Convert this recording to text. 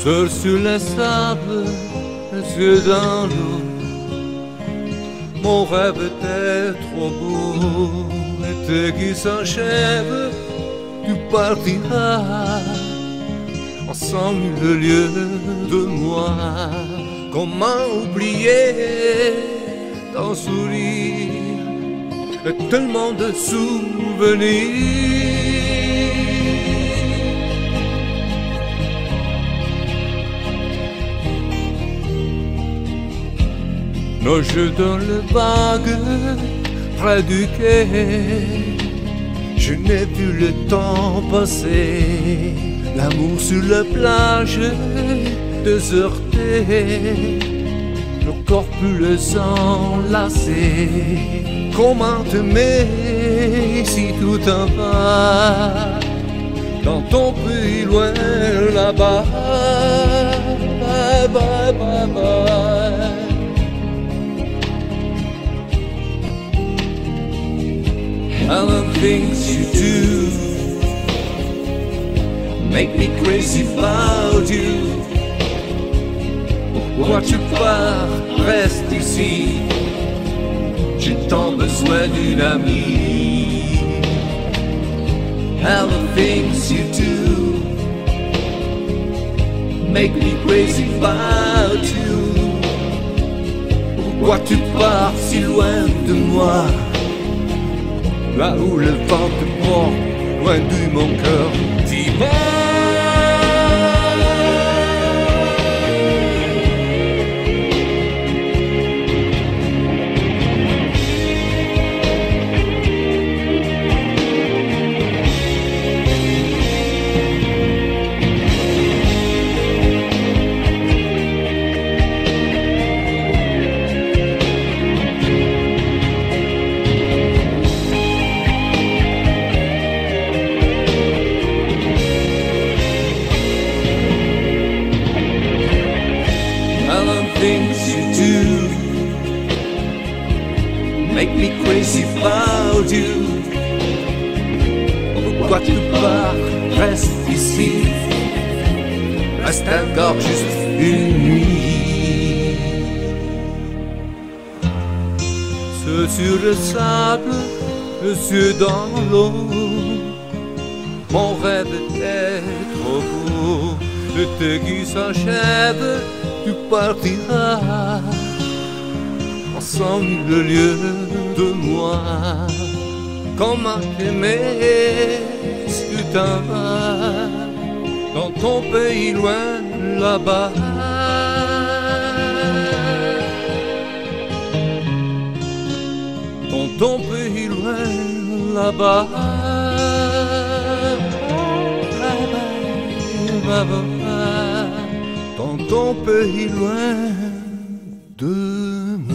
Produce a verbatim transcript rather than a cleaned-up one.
Seul sur le sable, les yeux dans l'eau, mon rêve était trop beau. L'été qui s'enchève, tu partiras en le lieu de moi. Comment oublier ton sourire et tellement de souvenirs. Nos jeux dans le vague près du quai, je n'ai vu le temps passer. L'amour sur la plage déserté, nos corps plus les enlacés. Comment t'aimer si tout en va dans ton pays loin là-bas. Bye bye bye bye. All the things you do make me crazy about you. Pourquoi tu pars, reste ici. J'ai tant besoin d'une amie. All the things you do make me crazy about you. Pourquoi tu pars si loin de moi, là où le vent te porte, loin de mon cœur. Dis-moi. Things you do make me crazy about you. Pourquoi tu pars, reste ici. Reste encore juste une nuit. Seul sur le sable, les yeux dans l'eau, mon rêve était trop beau. L'été qui s'achève, tu partiras ensemble le lieu de moi. Comment t'aimer si tu t'en vas dans ton pays loin là-bas. Dans ton pays loin là-bas. Dans ton pays loin de moi.